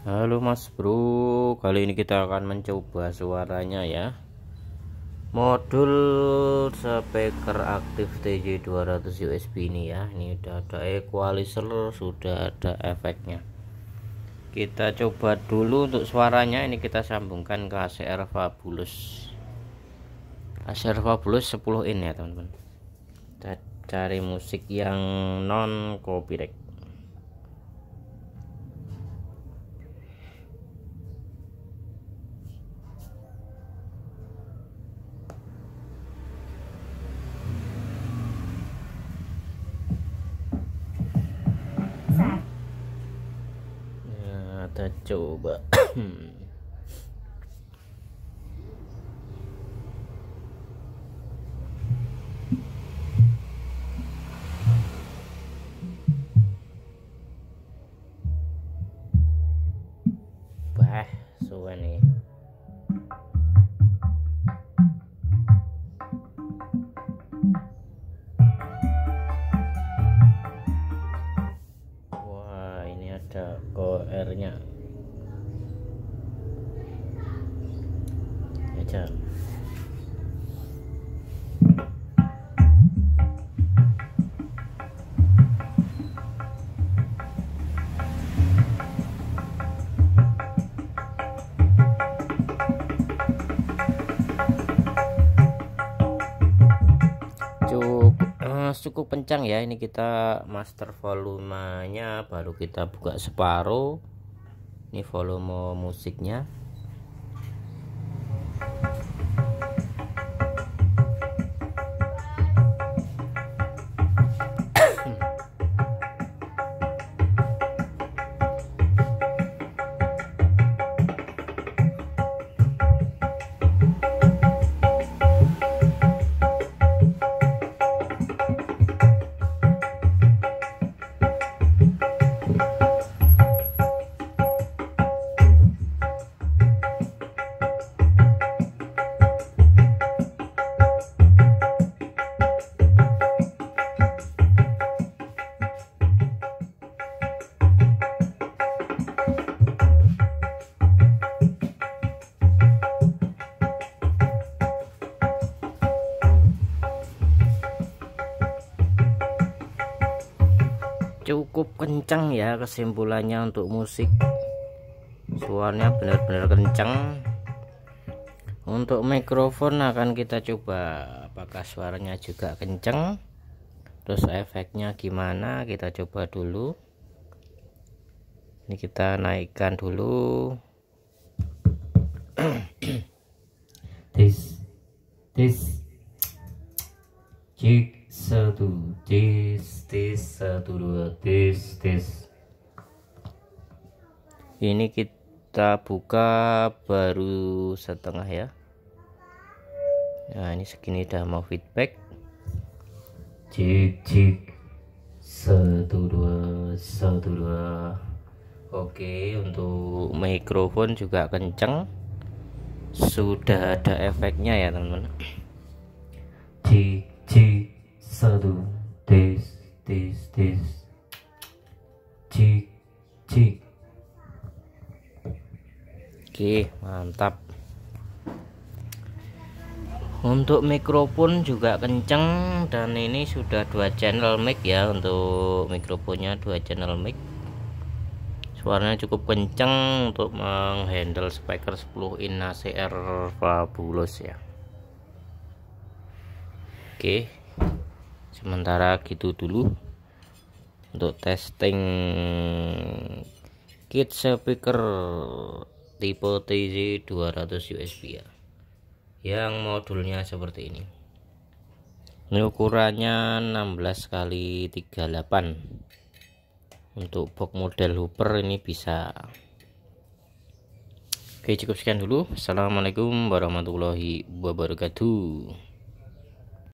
Halo Mas Bro, kali ini kita akan mencoba suaranya ya. Modul speaker aktif TJ200 USB ini ya. Ini udah ada equalizer, sudah ada efeknya. Kita coba dulu untuk suaranya. Ini kita sambungkan ke ACR Fabulous. ACR Fabulous 10 in ya teman-teman. Kita cari musik yang non copyright. Kita coba suwe nih. Wah, ini ada QR nya aja. Cukup kencang ya. Ini kita master volumenya, baru kita buka separuh. Ini volume musiknya. Cukup kencang ya, kesimpulannya untuk musik suaranya benar-benar kencang. Untuk mikrofon akan kita coba apakah suaranya juga kencang, terus efeknya gimana, kita coba dulu. Ini kita naikkan dulu. This cek 1 tes 1 2 tes. Ini kita buka baru setengah ya. Nah, ini segini udah mau feedback. Cek 1 2 1 2. Oke, untuk mikrofon juga kenceng, sudah ada efeknya ya teman-teman. Cek 1 tes. Cek. Oke, mantap. Untuk mikrofon juga kenceng, dan ini sudah 2 channel mic ya. Untuk mikrofonnya 2 channel mic. Suaranya cukup kenceng untuk menghandle speaker 10 in ACR Fabulous ya. Oke, sementara gitu dulu untuk testing kit speaker tipe TJ200 USB ya, yang modulnya seperti ini. Ini ukurannya 16 x 38. Untuk box model Hooper ini bisa. Oke, cukup sekian dulu. Assalamualaikum warahmatullahi wabarakatuh.